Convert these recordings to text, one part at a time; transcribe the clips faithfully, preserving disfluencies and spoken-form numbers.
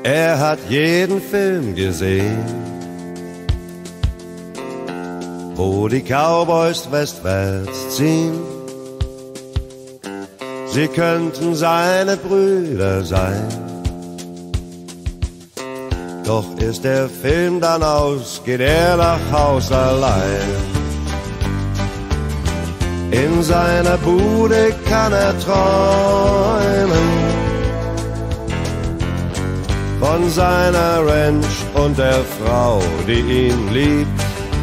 Er hat jeden Film gesehen, wo die Cowboys westwärts ziehen. Sie könnten seine Brüder sein, doch ist der Film dann aus, geht er nach Haus allein. In seiner Bude kann er träumen von seiner Ranch und der Frau, die ihn liebt.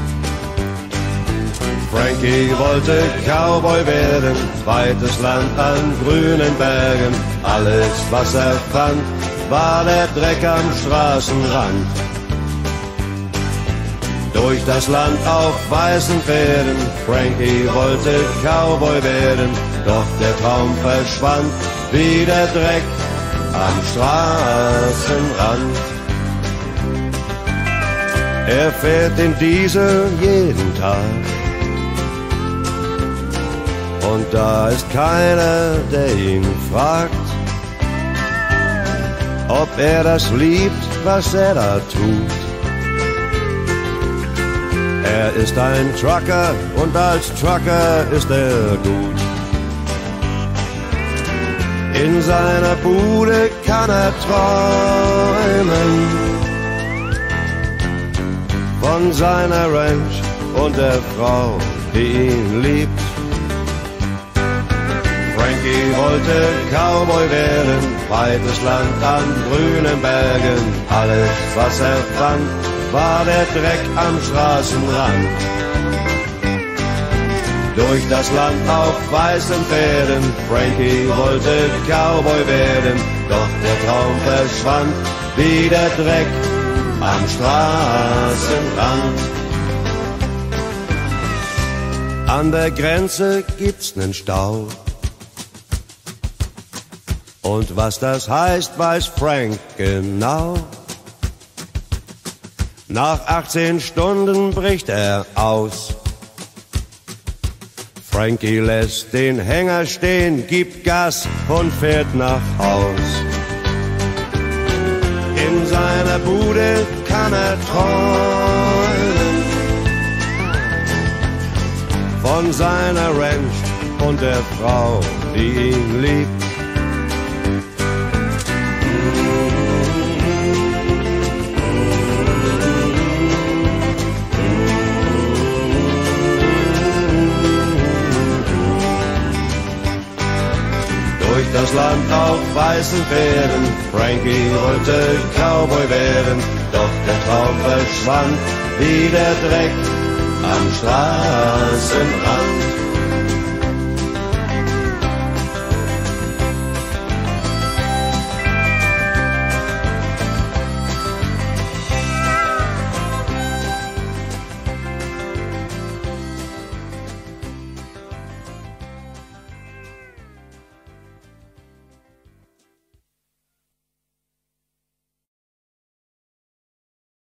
Frankie wollte Cowboy werden, weites Land an grünen Bergen. Alles, was er fand, war der Dreck am Straßenrand. Durch das Land auf weißen Pferden, Frankie wollte Cowboy werden, doch der Traum verschwand wie der Dreck am Straßenrand. Er fährt den Diesel jeden Tag und da ist keiner, der ihn fragt, ob er das liebt, was er da tut. Er ist ein Trucker und als Trucker ist er gut. In seiner Bude kann er träumen von seiner Ranch und der Frau, die ihn liebt. Frankie wollte Cowboy werden, weites Land an grünen Bergen. Alles, was er fand, war der Dreck am Straßenrand. Durch das Land auf weißen Pferden, Frankie wollte Cowboy werden, doch der Traum verschwand wie der Dreck am Straßenrand. An der Grenze gibt's nen Stau, und was das heißt, weiß Frank genau. Nach achtzehn Stunden bricht er aus. Frankie lässt den Hänger stehen, gibt Gas und fährt nach Haus. In seiner Bude kann er träumen von seiner Ranch und der Frau, die ihn liebt. Durch das Land auf weißen Pferden, Frankie wollte Cowboy werden, doch der Traum verschwand wie der Dreck am Straßenrand.